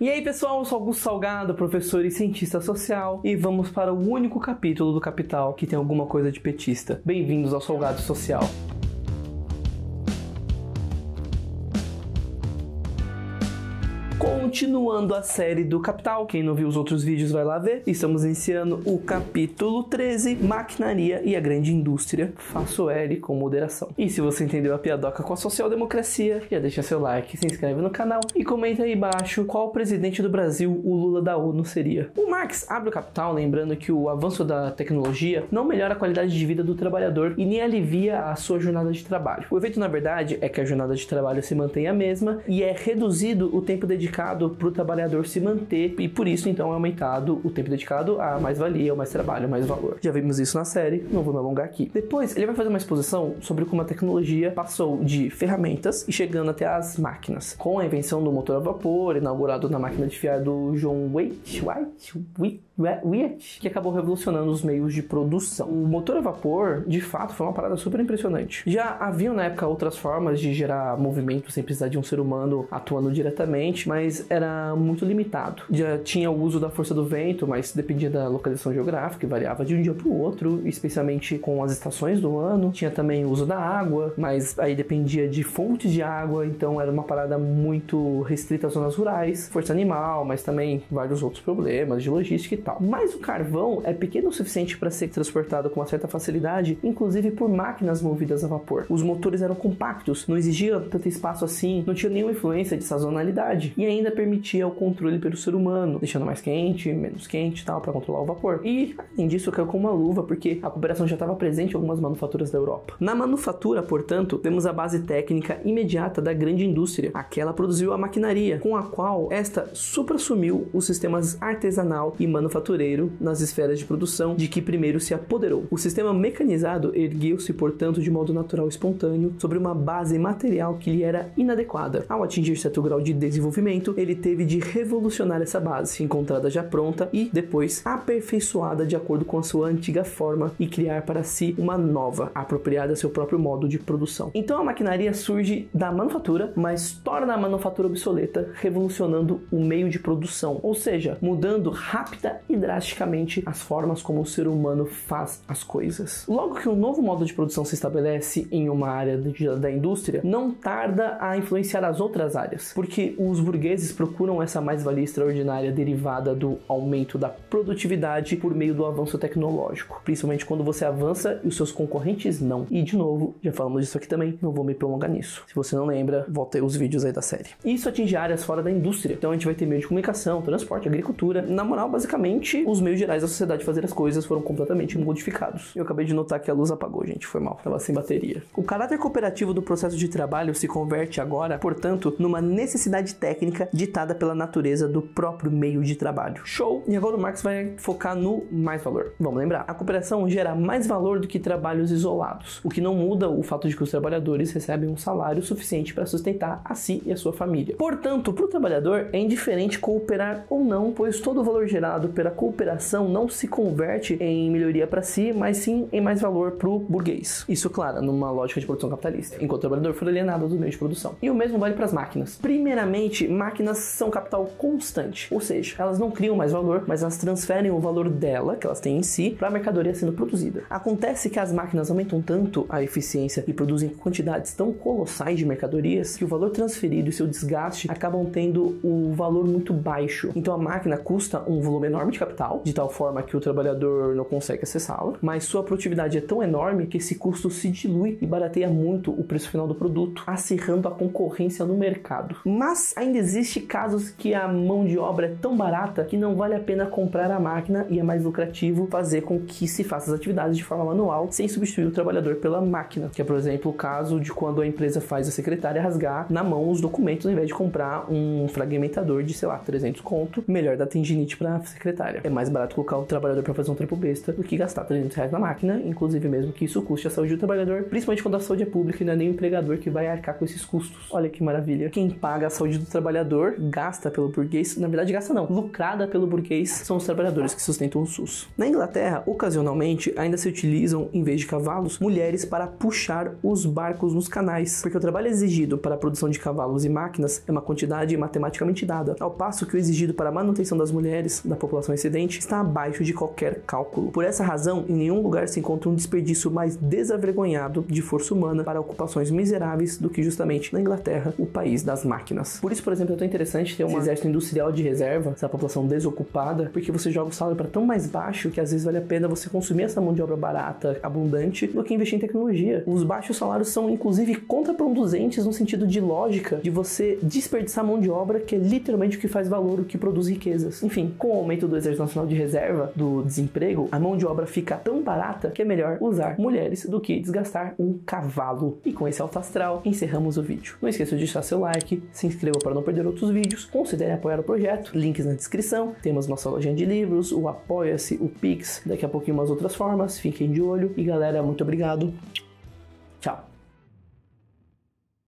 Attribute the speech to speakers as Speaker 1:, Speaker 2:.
Speaker 1: E aí pessoal, eu sou Augusto Salgado, professor e cientista social, e vamos para o único capítulo do Capital que tem alguma coisa de petista. Bem-vindos ao Salgado Social. Continuando a série do Capital, quem não viu os outros vídeos vai lá ver. Estamos iniciando o capítulo 13, Maquinaria e a Grande Indústria. Faço L com moderação. E se você entendeu a piadoca com a social-democracia, já deixa seu like, se inscreve no canal e comenta aí embaixo qual presidente do Brasil o Lula da ONU seria. O Marx abre o Capital lembrando que o avanço da tecnologia não melhora a qualidade de vida do trabalhador e nem alivia a sua jornada de trabalho. O efeito, na verdade, é que a jornada de trabalho se mantém a mesma e é reduzido o tempo dedicado para o trabalhador se manter, e por isso então é aumentado o tempo dedicado a mais-valia, mais trabalho, mais valor. Já vimos isso na série, não vou me alongar aqui. Depois ele vai fazer uma exposição sobre como a tecnologia passou de ferramentas e chegando até as máquinas, com a invenção do motor a vapor, inaugurado na máquina de fiar do John Wheat, que acabou revolucionando os meios de produção. O motor a vapor, de fato, foi uma parada super impressionante. Já haviam na época outras formas de gerar movimento sem precisar de um ser humano atuando diretamente, mas era muito limitado. Já tinha o uso da força do vento, mas dependia da localização geográfica e variava de um dia para o outro, especialmente com as estações do ano. Tinha também o uso da água, mas aí dependia de fontes de água, então era uma parada muito restrita às zonas rurais. Força animal, mas também vários outros problemas de logística e tal. Mas o carvão é pequeno o suficiente para ser transportado com uma certa facilidade, inclusive por máquinas movidas a vapor. Os motores eram compactos, não exigiam tanto espaço assim, não tinha nenhuma influência de sazonalidade e ainda permitia o controle pelo ser humano, deixando mais quente, menos quente e tal, para controlar o vapor. E, além disso, caiu com uma luva, porque a cooperação já estava presente em algumas manufaturas da Europa. Na manufatura, portanto, temos a base técnica imediata da grande indústria. Aquela produziu a maquinaria, com a qual esta supra-sumiu os sistemas artesanal e manufatureiro nas esferas de produção de que primeiro se apoderou. O sistema mecanizado ergueu-se, portanto, de modo natural e espontâneo, sobre uma base material que lhe era inadequada. Ao atingir certo grau de desenvolvimento, ele teve de revolucionar essa base, encontrada já pronta e depois aperfeiçoada de acordo com a sua antiga forma e criar para si uma nova, apropriada a seu próprio modo de produção. Então a maquinaria surge da manufatura, mas torna a manufatura obsoleta, revolucionando o meio de produção, ou seja, mudando rápida e drasticamente as formas como o ser humano faz as coisas. Logo que um novo modo de produção se estabelece em uma área da indústria, não tarda a influenciar as outras áreas, porque os burgueses procuram essa mais-valia extraordinária derivada do aumento da produtividade por meio do avanço tecnológico, principalmente quando você avança e os seus concorrentes não. E de novo, já falamos disso aqui também, não vou me prolongar nisso. Se você não lembra, volta aí os vídeos aí da série. Isso atinge áreas fora da indústria, então a gente vai ter meio de comunicação, transporte, agricultura. Na moral, basicamente, os meios gerais da sociedade fazer as coisas foram completamente modificados. Eu acabei de notar que a luz apagou, gente, foi mal, tava sem bateria. O caráter cooperativo do processo de trabalho se converte agora, portanto, numa necessidade técnica ditada pela natureza do próprio meio de trabalho. Show! E agora o Marx vai focar no mais valor. Vamos lembrar, a cooperação gera mais valor do que trabalhos isolados, o que não muda o fato de que os trabalhadores recebem um salário suficiente para sustentar a si e a sua família. Portanto, para o trabalhador é indiferente cooperar ou não, pois todo o valor gerado pela cooperação não se converte em melhoria para si, mas sim em mais valor para o burguês. Isso, claro, numa lógica de produção capitalista, enquanto o trabalhador for alienado do meio de produção. E o mesmo vale para as máquinas. Primeiramente, máquinas são capital constante, ou seja, elas não criam mais valor, mas elas transferem o valor dela, que elas têm em si, para a mercadoria sendo produzida. Acontece que as máquinas aumentam tanto a eficiência e produzem quantidades tão colossais de mercadorias que o valor transferido e seu desgaste acabam tendo o valor muito baixo. Então a máquina custa um volume enorme de capital, de tal forma que o trabalhador não consegue acessá-la, mas sua produtividade é tão enorme que esse custo se dilui e barateia muito o preço final do produto, acirrando a concorrência no mercado. Mas ainda existe casos que a mão de obra é tão barata que não vale a pena comprar a máquina e é mais lucrativo fazer com que se faça as atividades de forma manual sem substituir o trabalhador pela máquina, que é, por exemplo, o caso de quando a empresa faz a secretária rasgar na mão os documentos ao invés de comprar um fragmentador de, sei lá, 300 conto, melhor dar tendinite pra secretária. É mais barato colocar o trabalhador para fazer um trampo besta do que gastar 300 reais na máquina, inclusive mesmo que isso custe a saúde do trabalhador, principalmente quando a saúde é pública e não é nem o empregador que vai arcar com esses custos. Olha que maravilha. Quem paga a saúde do trabalhador gasta pelo burguês, na verdade gasta não, lucrada pelo burguês, são os trabalhadores que sustentam o SUS. Na Inglaterra, ocasionalmente, ainda se utilizam, em vez de cavalos, mulheres para puxar os barcos nos canais, porque o trabalho exigido para a produção de cavalos e máquinas é uma quantidade matematicamente dada, ao passo que o exigido para a manutenção das mulheres, da população excedente, está abaixo de qualquer cálculo. Por essa razão, em nenhum lugar se encontra um desperdício mais desavergonhado de força humana para ocupações miseráveis do que justamente na Inglaterra, o país das máquinas. Por isso, por exemplo, é tão interessante ter um exército industrial de reserva, essa população desocupada, porque você joga o salário para tão mais baixo que às vezes vale a pena você consumir essa mão de obra barata, abundante, do que investir em tecnologia. Os baixos salários são inclusive contraproducentes no sentido de lógica de você desperdiçar mão de obra, que é literalmente o que faz valor, o que produz riquezas. Enfim, com o aumento do Exército Nacional de Reserva, do desemprego, a mão de obra fica tão barata que é melhor usar mulheres do que desgastar um cavalo. E com esse alto astral, encerramos o vídeo. Não esqueça de deixar seu like, se inscreva para não perder outros vídeos, considere apoiar o projeto, links na descrição, temos nossa lojinha de livros, o Apoia-se, o Pix, daqui a pouquinho umas outras formas, fiquem de olho. E galera, muito obrigado.